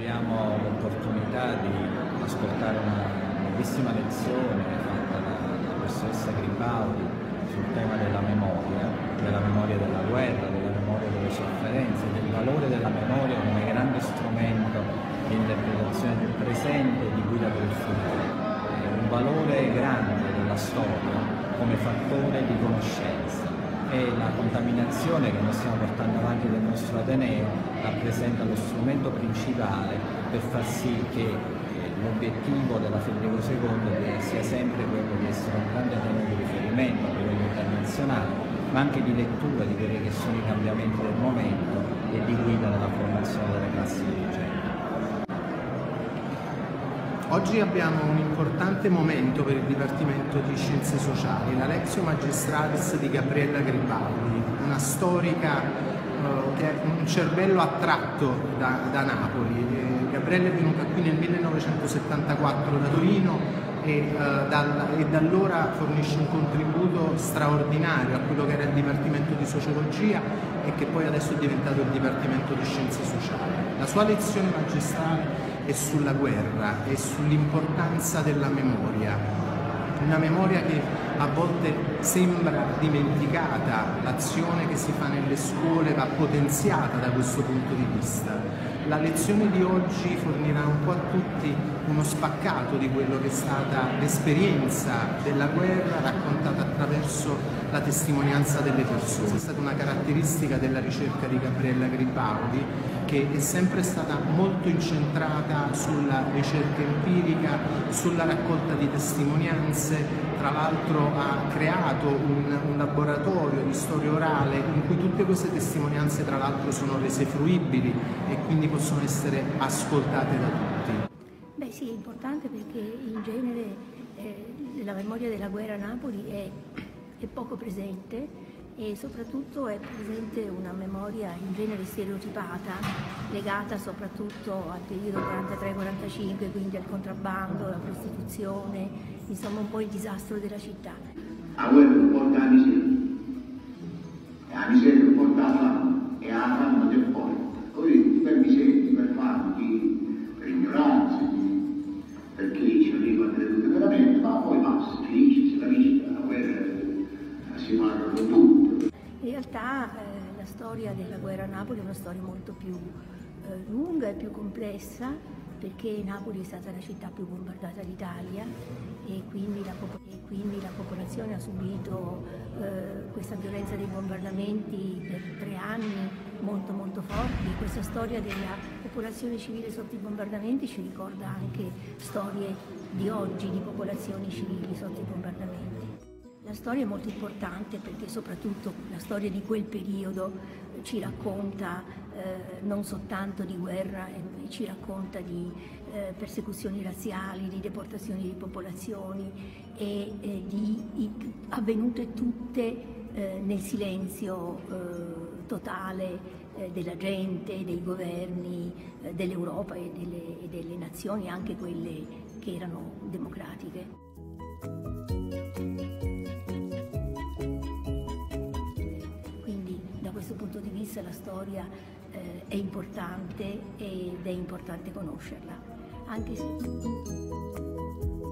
abbiamo l'opportunità di ascoltare una bellissima lezione fatta dalla professoressa Gribaldi sul tema della memoria della guerra, della memoria delle sofferenze, del valore della memoria come grande strumento di interpretazione del presente e di guida per il futuro. Un valore grande della storia come fattore di conoscenza. E la contaminazione che noi stiamo portando avanti del nostro Ateneo rappresenta lo strumento principale per far sì che l'obiettivo della Federico II sia sempre quello di essere un grande Ateneo di riferimento a livello internazionale, ma anche di lettura di quelli che sono i cambiamenti del momento e di guida nella formazione delle classi dirigenti. Oggi abbiamo un importante momento per il Dipartimento di Scienze Sociali, la Lectio Magistralis di Gabriella Gribaldi, una storica che ha un cervello attratto da Napoli. Gabriella è venuta qui nel 1974 da Torino e da allora fornisce un contributo straordinario a quello che era il Dipartimento di Sociologia e che poi adesso è diventato il Dipartimento di Scienze Sociali. La sua lezione magistrale è sulla guerra e sull'importanza della memoria, una memoria che a volte sembra dimenticata, l'azione che si fa nelle scuole va potenziata da questo punto di vista. La lezione di oggi fornirà un po' a tutti uno spaccato di quello che è stata l'esperienza della guerra raccontata attraverso la testimonianza delle persone. È stata una caratteristica della ricerca di Gabriella Gribaldi, che è sempre stata molto incentrata sulla ricerca empirica, sulla raccolta di testimonianze. Tra l'altro ha creato un laboratorio di storia orale in cui tutte queste testimonianze tra l'altro sono rese fruibili e quindi possono essere ascoltate da tutti. Beh sì, è importante perché in genere la memoria della guerra a Napoli è poco presente e soprattutto è presente una memoria in genere stereotipata, legata soprattutto al periodo 43-45, quindi al contrabbando, alla prostituzione, insomma un po' il disastro della città. La guerra porta la miseria porta la fame e la fame del poi. Poi per miseria, per fame, per ignoranza, perché ci arriva a credere veramente, ma poi basta, finisce, si capisce, la guerra si parla con tutto. In realtà la storia della guerra a Napoli è una storia molto più lunga e più complessa, perché Napoli è stata la città più bombardata d'Italia e quindi la popolazione ha subito questa violenza dei bombardamenti per 3 anni molto forti. Questa storia della popolazione civile sotto i bombardamenti ci ricorda anche storie di oggi di popolazioni civili sotto i bombardamenti. La storia è molto importante perché soprattutto la storia di quel periodo ci racconta non soltanto di guerra, ci racconta di persecuzioni razziali, di deportazioni di popolazioni avvenute tutte nel silenzio totale della gente, dei governi, dell'Europa e delle nazioni, anche quelle che erano democratiche. Da questo punto di vista la storia è importante ed è importante conoscerla, anche se